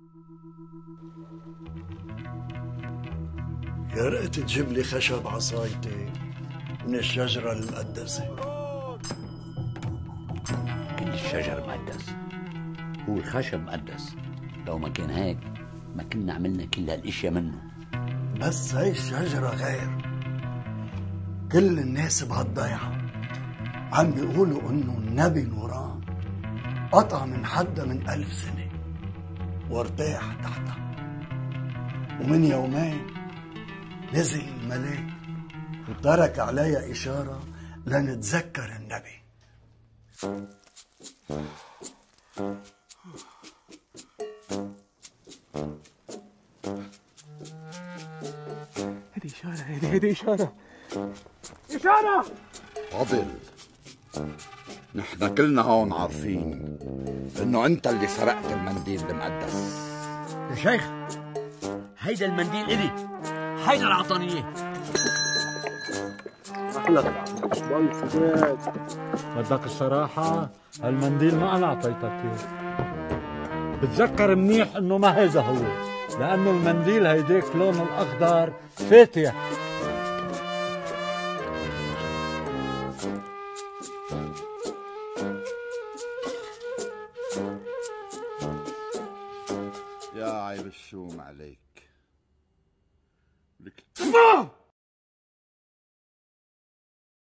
يا ريت تجيب لي خشب عصايتي من الشجرة المقدسة. كل الشجر مقدس، هو الخشب مقدس. لو ما كان هيك ما كنا عملنا كل هالاشياء منه. بس هاي الشجرة غير. كل الناس بهالضيعة عم بيقولوا انه النبي نوران قطع من حدها من 1000 سنة وارتاح تحتها، ومن يومين نزل الملاك وترك عليها إشارة لنتذكر النبي. هذه إشارة، هذه إشارة، إشارة. فاضل، نحن كلنا هون عارفين انه انت اللي سرقت المنديل المقدس. يا شيخ، هيدا المنديل إلي، هيدا اللي عطاني اياه. بدك الصراحة المنديل ما أنا أعطيتك إياه. بتذكر منيح إنه ما هذا هو، لأنه المنديل هيديك لونه الأخضر فاتح. يا عيب الشوم عليك. لك